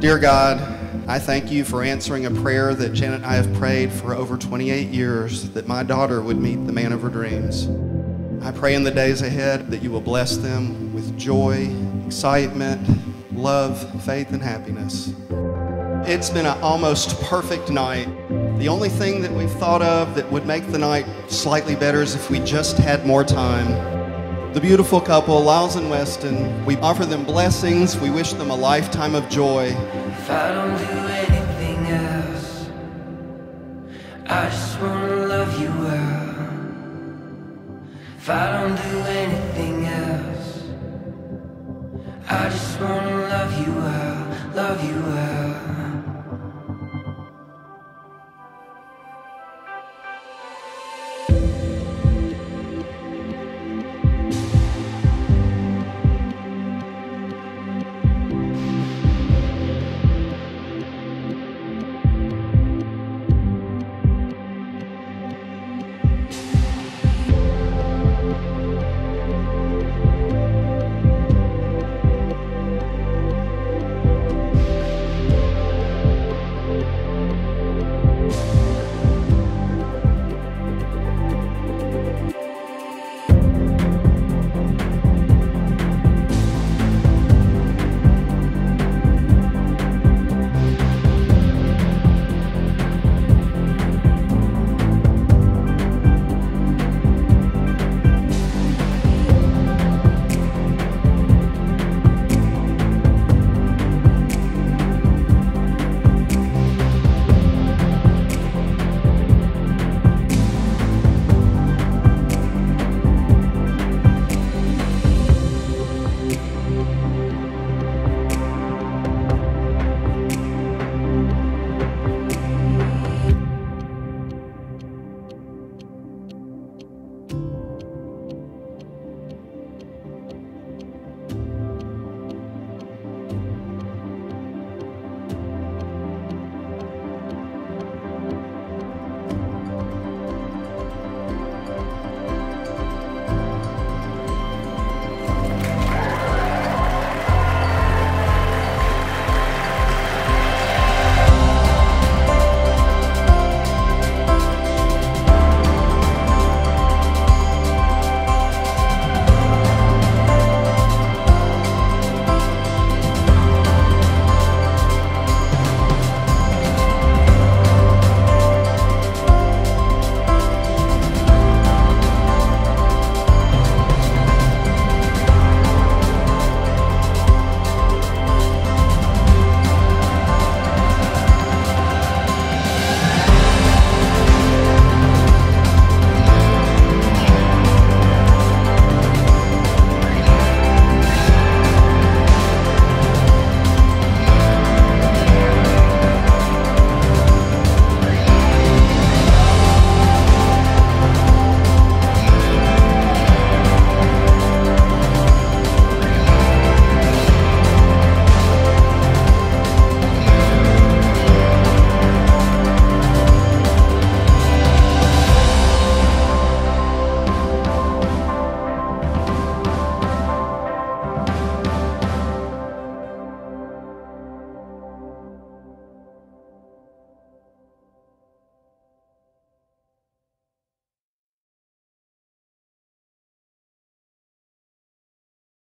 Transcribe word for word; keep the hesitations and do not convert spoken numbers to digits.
Dear God, I thank you for answering a prayer that Janet and I have prayed for over twenty-eight years, that my daughter would meet the man of her dreams. I pray in the days ahead that you will bless them with joy, excitement, love, faith, and happiness. It's been an almost perfect night. The only thing that we've thought of that would make the night slightly better is if we just had more time. The beautiful couple, Liles and Weston, we offer them blessings. We wish them a lifetime of joy. If I don't do anything else, I just want to love you well. If I don't do anything else, I just want to love you well, love you well.